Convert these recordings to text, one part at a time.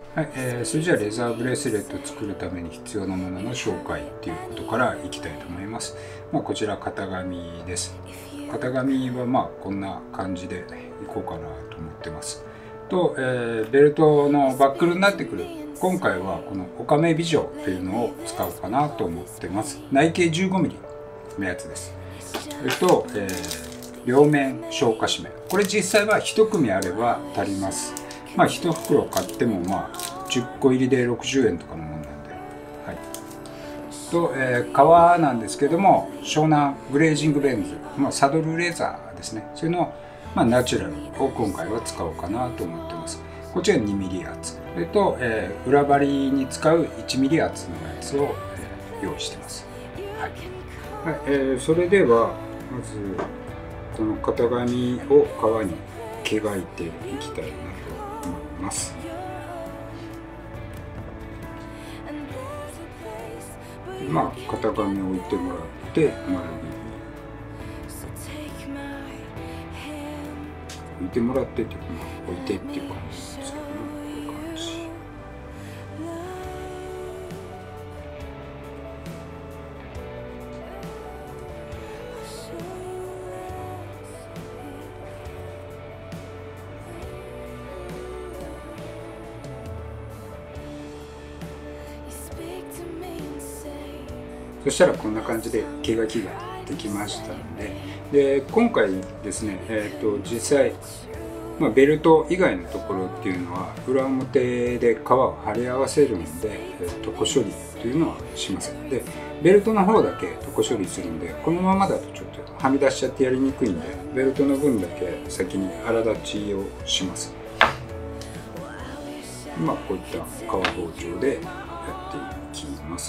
はい、それじゃあレザーブレスレットを作るために必要なものの紹介っていうことからいきたいと思います。こちら型紙です。型紙はこんな感じでいこうかなと思ってます。と、ベルトのバックルになってくる。今回はこのオカメビジョというのを使おうかなと思ってます。内径 15mm のやつです。両面消化締め。これ実際は1組あれば足ります。1袋買っても10個入りで60円とかのものなんで。はい。と、革なんですけども、湘南グレージングベンズ、サドルレザーですね。それの、ナチュラルを今回は使おうかなと思ってます。こっちが 2mm 厚。それと、裏張りに使う 1mm 厚のやつを、用意してます。はい。それでは、まず、この型紙を革に毛描いていきたいなと思います。型紙を置いてもらって丸みに置いてもらってっていうか置いてっていう感じなんですけども、こういう感じ。そしたらこんな感じで毛書きができましたので、今回ですね、実際、ベルト以外のところっていうのは裏表で皮を貼り合わせるので、床処理というのはしません。でベルトの方だけ床処理するんで、このままだとちょっとはみ出しちゃってやりにくいんで、ベルトの分だけ先に荒立ちをします。こういった革包丁でやっていきます。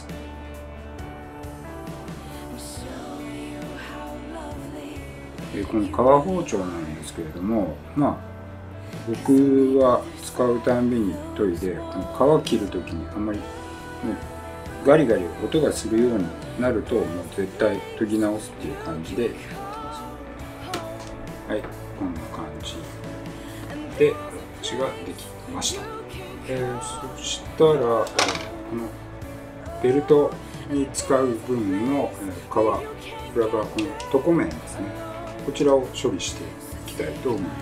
この革包丁なんですけれども、僕は使うたんびに研いで、この皮切る時にあんまりガリガリ音がするようになるともう絶対研ぎ直すっていう感じでやってます。はい、こんな感じで形ができました。そしたらこのベルトに使う分の皮裏側、この床面ですね、こちらを処理していきたいと思います。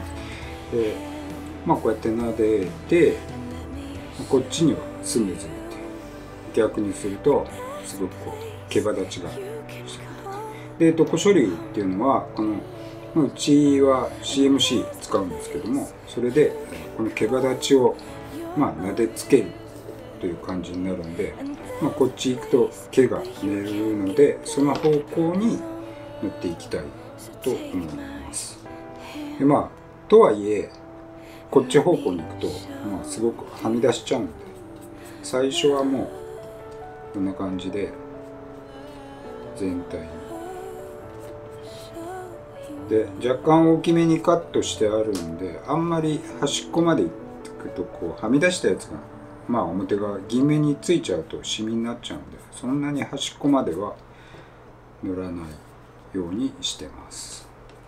でこうやって撫でて、こっちにはスムーズに逆にするとすごく毛羽立ちがしてる。で床処理っていうのはうちは CMC 使うんですけども、それでこの毛羽立ちを撫でつけるという感じになるんで、こっち行くと毛が寝るので、その方向に塗っていきたいと思います。でとはいえこっち方向に行くと、すごくはみ出しちゃうんで、最初はもうこんな感じで全体にで、若干大きめにカットしてあるんで、あんまり端っこまで行くとはみ出したやつが表側銀目についちゃうとシミになっちゃうんで、そんなに端っこまでは塗らないようにしてます。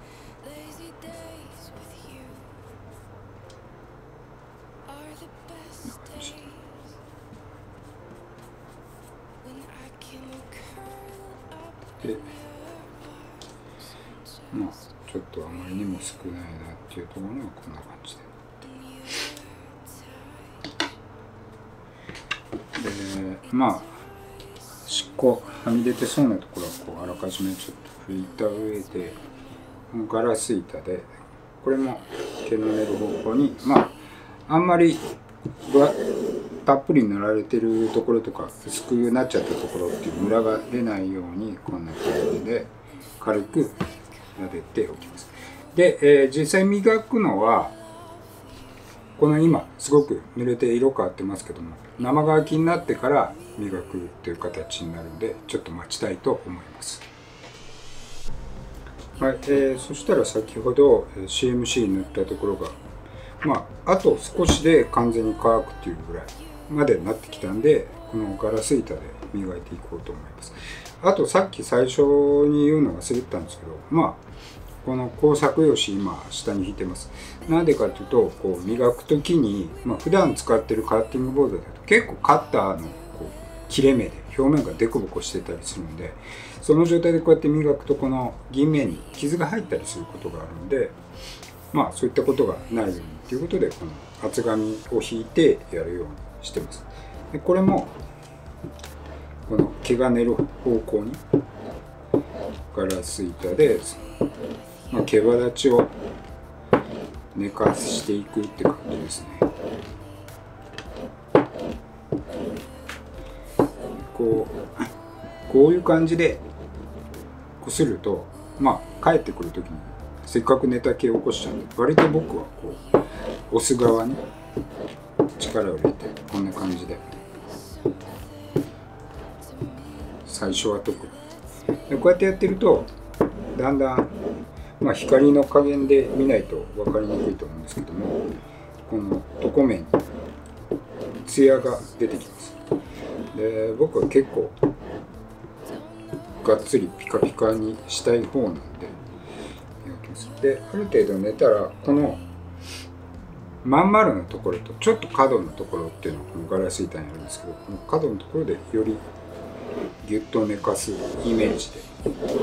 でちょっとあまりにも少ないなっていうところはこんな感じで、端っこはみ出てそうなところはあらかじめちょっと拭いた上で、ガラス板でこれも毛の寝る方向にあんまりたっぷり塗られてるところとか薄くなっちゃったところっていうムラが出ないように、こんな感じで軽く撫でておきます。で、実際磨くのはこの今すごく濡れて色変わってますけども、生乾きになってから磨くという形になるので、ちょっと待ちたいと思います。はい、そしたら先ほど CMC 塗ったところがあと少しで完全に乾くっていうぐらいまでなってきたんで、このガラス板で磨いていこうと思います。あとさっき最初に言うの忘れてたんですけど、 この工作用紙今下に引いてます。なんでかというとこう磨く時に、普段使ってるカッティングボードだと結構カッターのこう切れ目で表面がデコボコしてたりするので、その状態でこうやって磨くとこの銀面に傷が入ったりすることがあるので、そういったことがないようにということでこの厚紙を引いてやるようにしてます。でこれもこの毛が寝る方向にガラス板で、毛羽立ちを寝かしていくって感じですね。こういう感じでこすると、帰ってくる時にせっかく寝た毛を起こしちゃうんで、割と僕はこう押す側に力を入れてこんな感じで、最初は特にでこうやってやってるとだんだん、光の加減で見ないと分かりにくいと思うんですけども、この床面にツヤが出てきます。で僕は結構がっつりピカピカにしたい方なんでやってます。である程度寝たらこのまん丸のところとちょっと角のところっていうのはこのガラス板にあるんですけど、この角のところでよりギュッと寝かすイメージで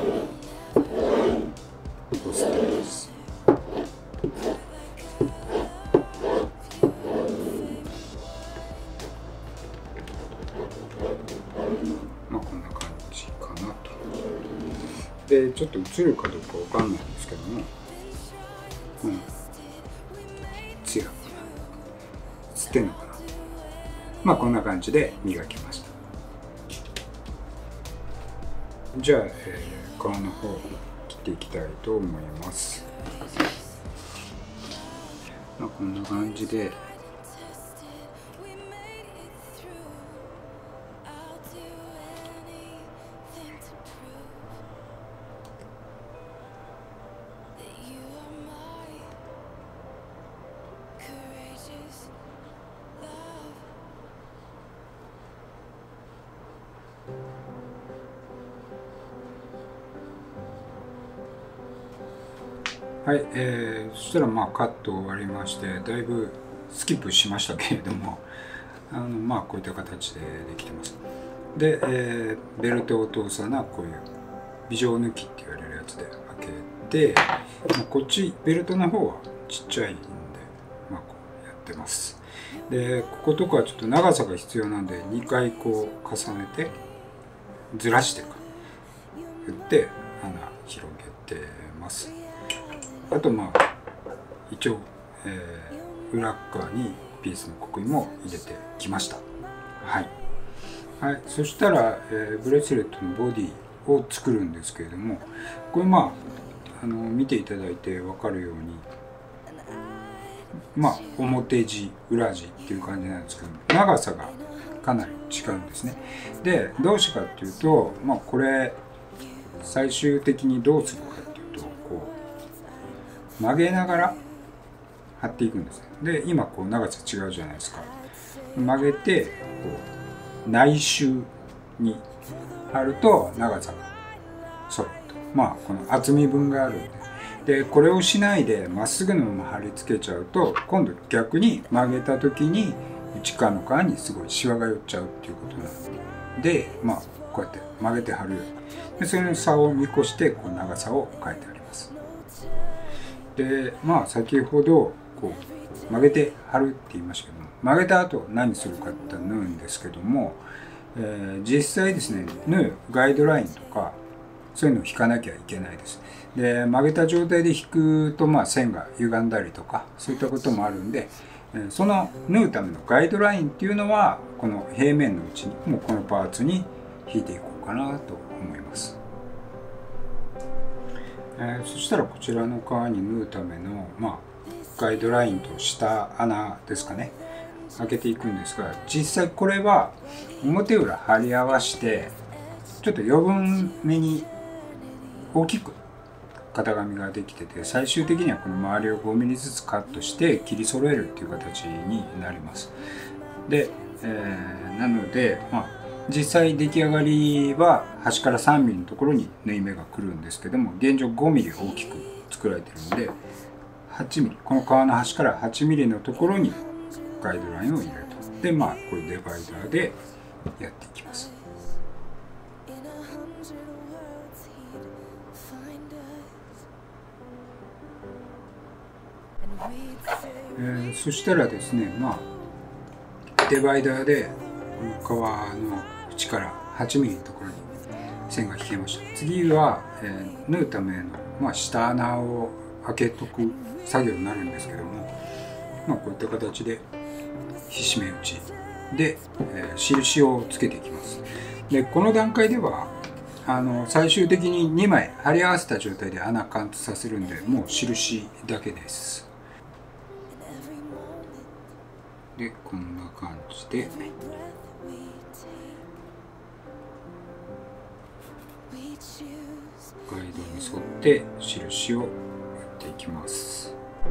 こすってます。こんな感じかなと。でちょっと映るかどうかわかんないんですけども、ツヤ映ってんのかな。こんな感じで磨きました。じゃあ、皮の方を切っていきたいと思います。こんな感じではい、そしたらカット終わりまして、だいぶスキップしましたけれども、こういった形でできてます。で、ベルトを通す穴はこういう微状抜きって言われるやつで開けて、こっちベルトの方はちっちゃいんで、こうやってます。でこことかはちょっと長さが必要なんで2回こう重ねてずらして打って穴広げてます。あと一応、裏側にピースの刻印も入れてきました。はい、そしたら、ブレスレットのボディを作るんですけれども、これ見ていただいて分かるように表地裏地っていう感じなんですけど、長さがかなり違うんですね。でどうしてかっていうと、これ最終的にどうするかっていうと、こう曲げながら貼っていくんですね。で今こう長さ違うじゃないですか。曲げてこう内周に貼ると長さが揃うと、この厚み分があるんで、これをしないでまっすぐのまま貼り付けちゃうと、今度逆に曲げた時に内側の側にすごいシワが寄っちゃうっていうことなので、こうやって曲げて貼るように、でその差を見越してこう長さを変えてあります。で先ほどこう曲げて貼るって言いましたけども、曲げた後何するかって縫うんですけども、実際ですね、縫うガイドラインとかそういうのを引かなきゃいけないです。で曲げた状態で引くと線が歪んだりとかそういったこともあるんで、その縫うためのガイドラインっていうのはこの平面のうちにもうこのパーツに引いていこうかなと思います。そしたらこちらの側に縫うためのガイドラインと下穴ですかね、開けていくんですが、実際これは表裏貼り合わせてちょっと余分めに大きく型紙ができてて、最終的にはこの周りを5ミリずつカットして切り揃えるっていう形になります。で、なので実際出来上がりは端から3ミリのところに縫い目が来るんですけども、現状5ミリ大きく作られてるので、8ミリ、この革の端から8ミリのところにガイドラインを入れると。で、まあこれデバイダーでやっていきます。そしたらですね、まあデバイダーでこの革の縁から8ミリのところに線が引けました。次は、縫うための、まあ、下穴を開けとく作業になるんですけども、まあ、こういった形でひしめ打ちで、印をつけていきます。でこの段階では最終的に2枚貼り合わせた状態で穴カウントさせるんで、もう印だけです。でこんな感じでガイドに沿って印を打っていきます。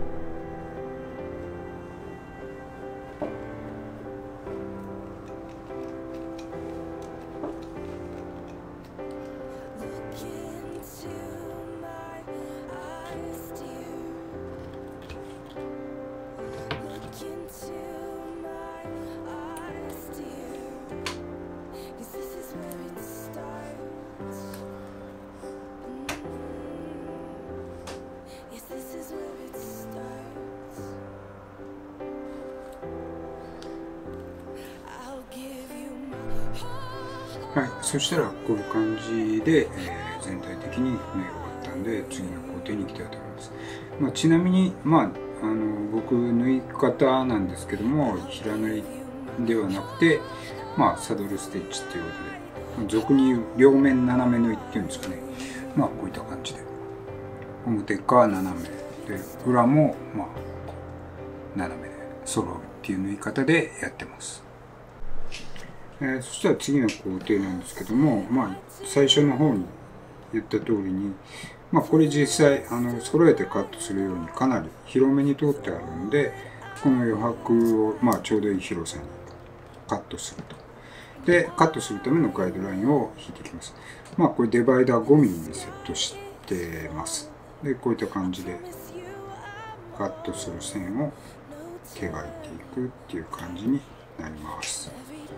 はい、そしたらこういう感じで、全体的に縫い終わったんで、次の工程に行きたいと思います。まあ、ちなみに、僕縫い方なんですけども、平縫いではなくて、サドルステッチっていうことで、俗に言う両面斜め縫いっていうんですかね。こういった感じで、表側斜めで、裏も斜めで揃うっていう縫い方でやってます。そしたら次の工程なんですけども、最初の方に言った通りに、これ実際揃えてカットするようにかなり広めに通ってあるので、この余白をちょうどいい広さにカットすると。でカットするためのガイドラインを引いていきます。これデバイダー5ミリにセットしてます。でこういった感じでカットする線を描いていくっていう感じになります。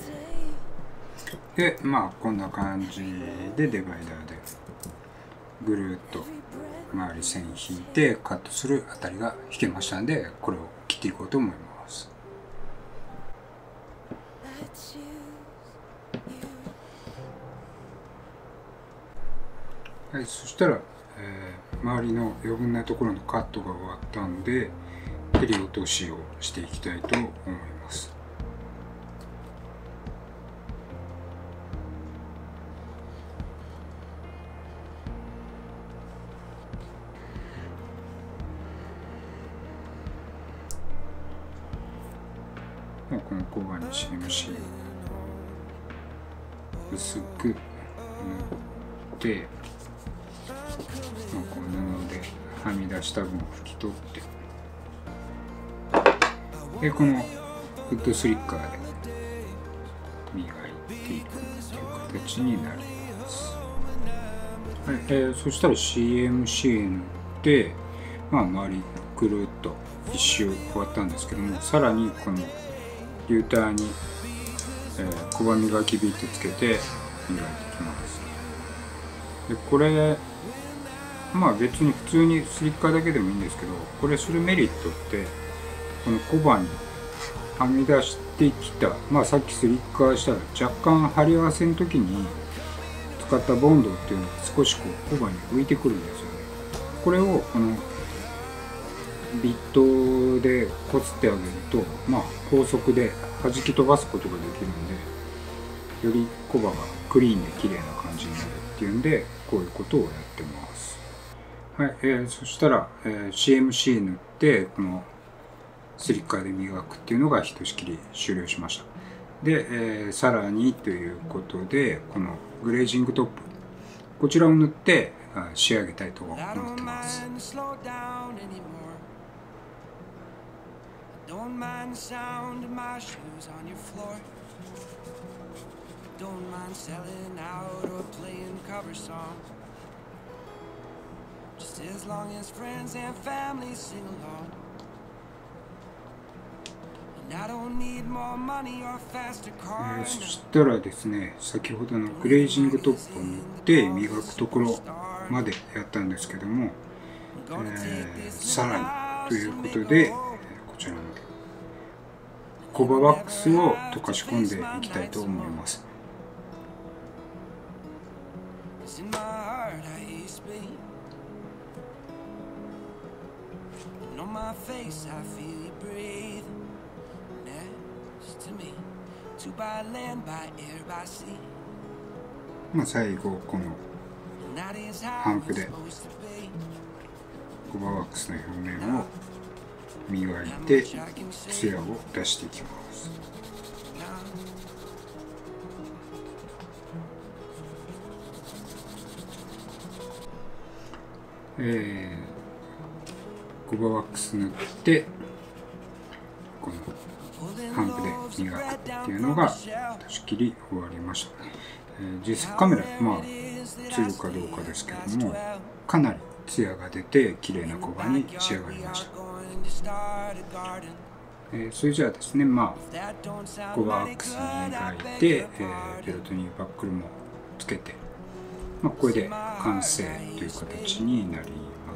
でこんな感じでデバイダーでぐるっと周り線引いてカットするあたりが引けましたんで、これを切っていこうと思います。はい、そしたら、周りの余分なところのカットが終わったんで、切り落としをしていきたいと思います。この小刃に CMC 薄く塗って、この布ではみ出した分を拭き取って、でこのフットスリッカーで磨いていくという形になります。はい、そしたら CMC 塗って、周りぐるっと一周終わったんですけども、さらにこのリューターに、小刃磨きビートつけて磨いていきます。でこれ別に普通にスリッカーだけでもいいんですけど、これするメリットってこの小刃にはみ出してきた、さっきスリッカーしたら若干貼り合わせの時に使ったボンドっていうのが少し小刃に浮いてくるんですよね。これをこのビットでこすってあげると、高速で弾き飛ばすことができるんで、より小刃がクリーンで綺麗な感じになるっていうんで、こういうことをやってます。はい、そしたら、CMC 塗ってこのスリッカーで磨くっていうのがひとしきり終了しました。で、さらにということで、このグレージングトップ、こちらを塗って仕上げたいと思ってます。Don't mind the sound of my shoes on your floor. Don't mind selling out or playing cover songs. そしたらですね、先ほどのグレージングトップを塗って磨くところまでやったんですけども、さらにということで、こちらのコバワックスを溶かし込んでいきたいと思います。最後このハンプでコバワックスの表面を磨いてツヤを出していきます。コバワックス塗ってこのハンプで磨くっていうのが出し切り終わりました。実際カメラ映るかどうかですけども、かなりツヤが出て綺麗なコバに仕上がりました。それじゃあですね、コバワックス磨いて、ベルトにバックルもつけて、これで完成という形になります。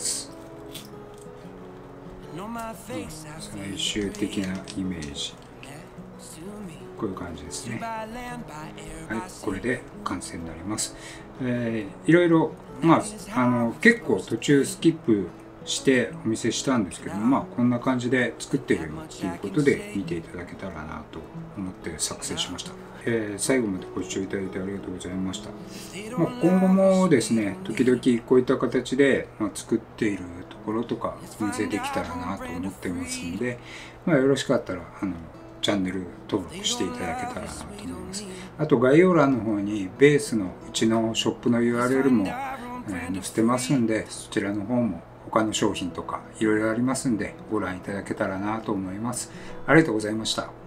最終的なイメージ、こういう感じですね。はい、これで完成になります。いろいろ結構途中スキップしてお見せしたんですけども、こんな感じで作ってるよということで見ていただけたらなと思って作成しました。最後までご視聴いただいてありがとうございました。今後もですね、時々こういった形で作っているところとかお見せできたらなと思ってますので、よろしかったらチャンネル登録していただけたらなと思います。あと概要欄の方にベースのうちのショップの URL も載せてますんで、そちらの方も他の商品とかいろいろありますんでご覧いただけたらなと思います。ありがとうございました。